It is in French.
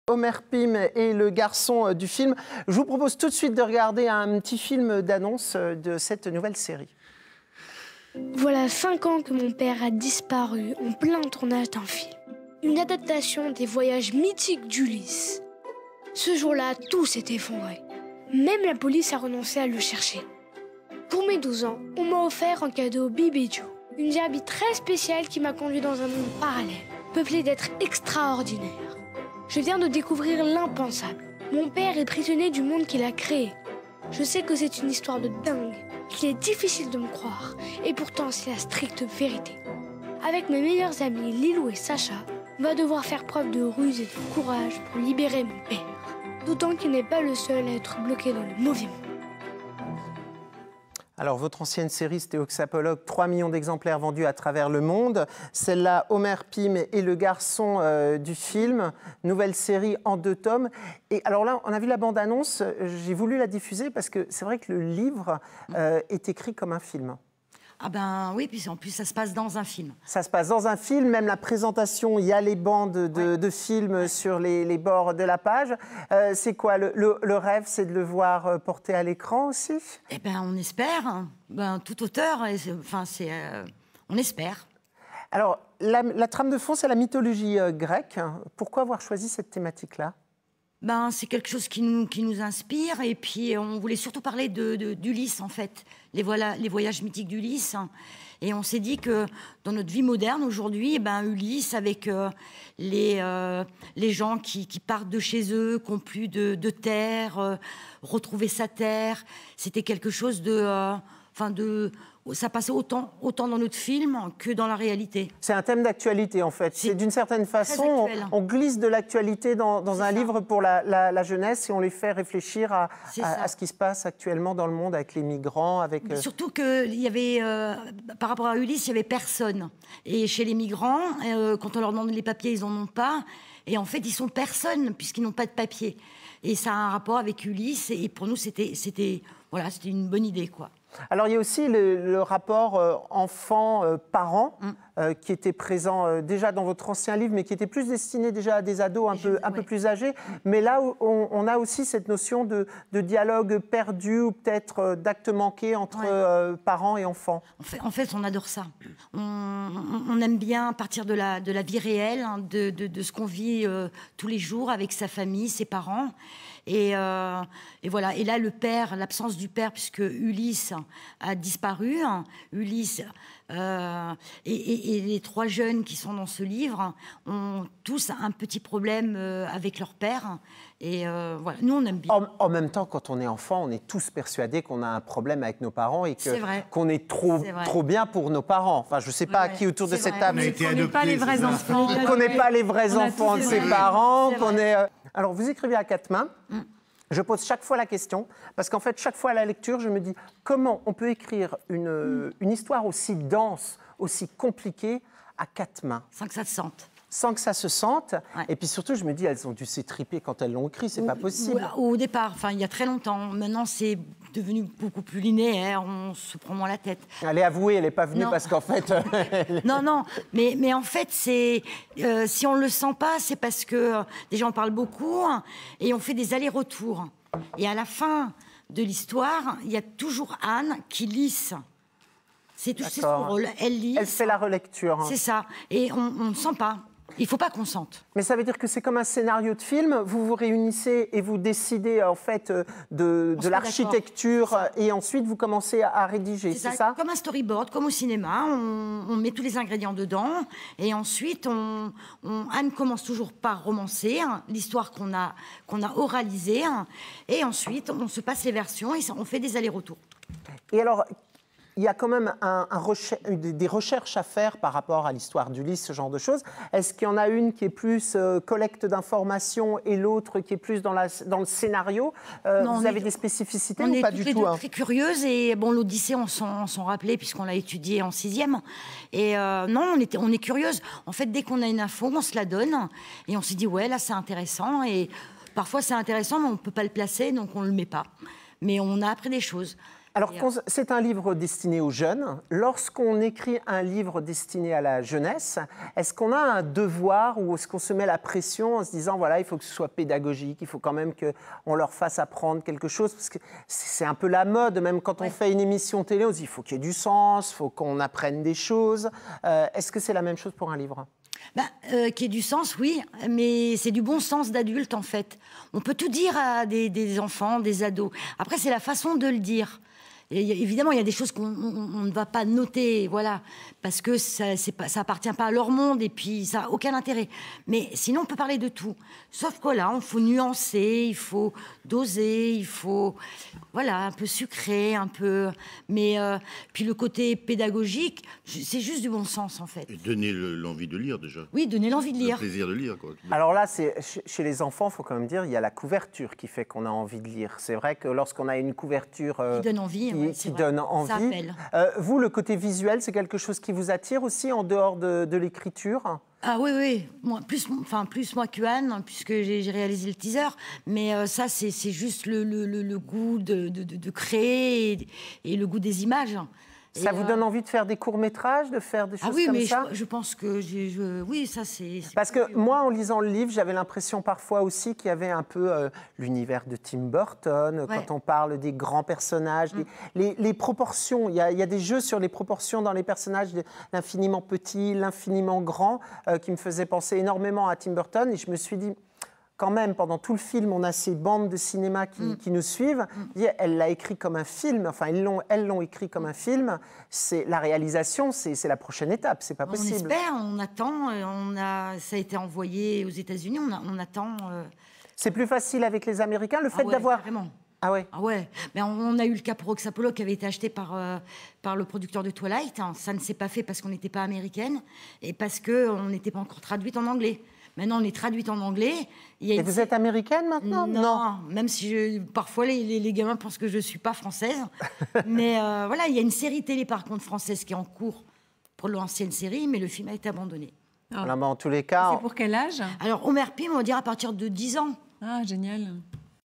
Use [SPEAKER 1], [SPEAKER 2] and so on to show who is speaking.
[SPEAKER 1] Omer Pym et le garçon du film. Je vous propose tout de suite de regarder un petit film d'annonce de cette nouvelle série.
[SPEAKER 2] Voilà 5 ans que mon père a disparu en plein tournage d'un film. Une adaptation des voyages mythiques d'Ulysse. Ce jour-là, tout s'est effondré. Même la police a renoncé à le chercher. Pour mes 12 ans, on m'a offert en cadeau Bibi Joe, une gerbille très spéciale qui m'a conduit dans un monde parallèle, peuplé d'êtres extraordinaires. Je viens de découvrir l'impensable. Mon père est prisonnier du monde qu'il a créé. Je sais que c'est une histoire de dingue, qu'il est difficile de me croire, et pourtant c'est la stricte vérité. Avec mes meilleurs amis Lilou et Sacha, on va devoir faire preuve de ruse et de courage pour libérer mon père. D'autant qu'il n'est pas le seul à être bloqué dans le mauvais monde.
[SPEAKER 1] Alors, votre ancienne série, c'était Oxapologue, 3 millions d'exemplaires vendus à travers le monde. Celle-là, Omer Pym et le garçon du film. Nouvelle série en 2 tomes. Et alors là, on a vu la bande-annonce. J'ai voulu la diffuser parce que c'est vrai que le livre est écrit comme un film.
[SPEAKER 3] Ah ben oui, puis en plus ça se passe dans un film.
[SPEAKER 1] Ça se passe dans un film, même la présentation, il y a les bandes de films sur les bords de la page. C'est quoi, le rêve, c'est de le voir porté à l'écran aussi?
[SPEAKER 3] Eh ben on espère, tout auteur, on espère.
[SPEAKER 1] Alors, la trame de fond, c'est la mythologie grecque. Pourquoi avoir choisi cette thématique-là?
[SPEAKER 3] C'est quelque chose qui nous inspire, et puis on voulait surtout parler d'Ulysse, en fait, les voyages mythiques d'Ulysse. Et on s'est dit que dans notre vie moderne aujourd'hui, Ulysse, avec les gens qui partent de chez eux, qui n'ont plus de terre, retrouver sa terre, c'était quelque chose ça passait autant dans notre film que dans la réalité.
[SPEAKER 1] C'est un thème d'actualité, en fait. C'est d'une certaine façon, on glisse de l'actualité dans un livre pour la jeunesse, et on les fait réfléchir à ce qui se passe actuellement dans le monde avec les migrants.
[SPEAKER 3] Surtout qu'il y avait, par rapport à Ulysse, il n'y avait personne. Et chez les migrants, quand on leur demande les papiers, ils n'en ont pas. Et en fait, ils sont personne, puisqu'ils n'ont pas de papiers. Et ça a un rapport avec Ulysse. Et pour nous, c'était une bonne idée, quoi.
[SPEAKER 1] Alors, il y a aussi le rapport enfant-parent qui était présent déjà dans votre ancien livre, mais qui était plus destiné déjà à des ados un peu plus âgés. Mais là, on a aussi cette notion de dialogue perdu ou peut-être d'acte manqué entre parents et enfants.
[SPEAKER 3] En fait, on adore ça. On aime bien partir de la vie réelle, de ce qu'on vit tous les jours avec sa famille, ses parents. Et voilà. Et là, le père, l'absence du père, puisque Ulysse a disparu. Ulysse et les 3 jeunes qui sont dans ce livre ont tous un petit problème avec leur père. Et voilà, nous, on aime bien.
[SPEAKER 1] En même temps, quand on est enfant, on est tous persuadés qu'on a un problème avec nos parents et qu'on est trop bien pour nos parents. Enfin, je ne sais pas à qui autour de cette table.
[SPEAKER 4] On ne connaît pas les vrais enfants.
[SPEAKER 1] On ne connaît pas les vrais enfants de ses parents. Alors, vous écrivez à 4 mains. Je pose chaque fois la question, parce qu'en fait, chaque fois à la lecture, je me dis comment on peut écrire une histoire aussi dense, aussi compliquée, à 4 mains.
[SPEAKER 3] Sans que ça se sente.
[SPEAKER 1] Sans que ça se sente. Ouais. Et puis surtout, je me dis, elles ont dû s'étriper quand elles l'ont écrit, c'est pas possible.
[SPEAKER 3] Au départ, il y a très longtemps. Maintenant, c'est devenu beaucoup plus linéaire, on se prend moins la tête.
[SPEAKER 1] Allez, avouez, elle n'est pas venue parce qu'en fait...
[SPEAKER 3] Non, mais en fait, si on ne le sent pas, c'est parce que déjà, on parle beaucoup et on fait des allers-retours. Et à la fin de l'histoire, il y a toujours Anne qui lisse. C'est son rôle, elle lit.
[SPEAKER 1] Elle fait la relecture.
[SPEAKER 3] C'est ça, et on ne sent pas. Il ne faut pas qu'on sente.
[SPEAKER 1] Mais ça veut dire que c'est comme un scénario de film, vous vous réunissez et vous décidez en fait de l'architecture et ensuite vous commencez à rédiger, c'est ça?
[SPEAKER 3] Comme un storyboard, comme au cinéma, on met tous les ingrédients dedans et ensuite Anne commence toujours par romancer l'histoire qu'on a oralisée et ensuite on se passe les versions et on fait des allers-retours.
[SPEAKER 1] Et alors, il y a quand même des recherches à faire par rapport à l'histoire d'Ulysse, ce genre de choses. Est-ce qu'il y en a une qui est plus collecte d'informations et l'autre qui est plus dans le scénario? Vous avez des spécificités ou pas du tout?
[SPEAKER 3] On est très curieuses et l'Odyssée, on s'en rappelait puisqu'on l'a étudié en 6e. Et non, on est curieuse. En fait, dès qu'on a une info, on se la donne et on se dit ouais, là c'est intéressant. Et parfois c'est intéressant, mais on ne peut pas le placer, donc on ne le met pas. Mais on a appris des choses.
[SPEAKER 1] Alors, c'est un livre destiné aux jeunes. Lorsqu'on écrit un livre destiné à la jeunesse, est-ce qu'on a un devoir ou est-ce qu'on se met la pression en se disant, voilà, il faut que ce soit pédagogique, il faut quand même qu'on leur fasse apprendre quelque chose, parce que c'est un peu la mode, même quand on fait une émission télé, on se dit, il faut qu'il y ait du sens, il faut qu'on apprenne des choses. Est-ce que c'est la même chose pour un livre ?
[SPEAKER 3] Qui ait du sens, oui, mais c'est du bon sens d'adulte, en fait. On peut tout dire à des enfants, des ados. Après, c'est la façon de le dire. Et évidemment, il y a des choses qu'on ne va pas noter, voilà, parce que ça appartient pas à leur monde et puis ça n'a aucun intérêt. Mais sinon, on peut parler de tout. Sauf que là, il faut nuancer, il faut doser, il faut, voilà, un peu sucré, un peu... Mais puis le côté pédagogique, c'est juste du bon sens, en fait.
[SPEAKER 5] Et donner l'envie de lire, déjà.
[SPEAKER 3] Oui, donner l'envie de lire.
[SPEAKER 5] Le plaisir de lire, quoi.
[SPEAKER 1] Alors là, chez les enfants, il faut quand même dire, il y a la couverture qui fait qu'on a envie de lire. C'est vrai que lorsqu'on a une couverture...
[SPEAKER 3] qui donne envie.
[SPEAKER 1] Qui donne envie.
[SPEAKER 3] Ça appelle.
[SPEAKER 1] Vous, le côté visuel, c'est quelque chose qui vous attire aussi en dehors de l'écriture ?
[SPEAKER 3] Ah oui, oui. Moi, plus moi que Anne, puisque j'ai réalisé le teaser. Mais ça, c'est juste le goût de créer et le goût des images.
[SPEAKER 1] Ça vous donne envie de faire des courts-métrages, de faire des choses comme ça ?
[SPEAKER 3] Je pense que oui, ça c'est...
[SPEAKER 1] Parce que moi, en lisant le livre, j'avais l'impression parfois aussi qu'il y avait un peu l'univers de Tim Burton, quand on parle des grands personnages, les proportions. Il y a des jeux sur les proportions dans les personnages, l'infiniment petit, l'infiniment grand, qui me faisaient penser énormément à Tim Burton. Et je me suis dit... Quand même, pendant tout le film, on a ces bandes de cinéma qui nous suivent. Elle l'a écrit comme un film, enfin, elles l'ont écrit comme un film. La réalisation, c'est la prochaine étape, c'est pas possible.
[SPEAKER 3] On espère, on attend, ça a été envoyé aux États-Unis, on attend.
[SPEAKER 1] C'est plus facile avec les Américains, le fait d'avoir...
[SPEAKER 3] Carrément.
[SPEAKER 1] Ah ouais.
[SPEAKER 3] Ah ouais. Mais on a eu le cas pour Oxapolo qui avait été acheté par le producteur de Twilight. Ça ne s'est pas fait parce qu'on n'était pas américaine et parce qu'on n'était pas encore traduite en anglais. Maintenant, on est traduite en anglais.
[SPEAKER 1] Et vous êtes américaine maintenant ?
[SPEAKER 3] Non. Même si parfois les gamins pensent que je ne suis pas française. Mais voilà, il y a une série télé par contre française qui est en cours pour l'ancienne série, mais le film a été abandonné.
[SPEAKER 1] Alors, en tous les cas...
[SPEAKER 4] C'est pour quel âge ?
[SPEAKER 3] Alors, Omer Pym, on va dire à partir de 10 ans.
[SPEAKER 4] Ah, génial.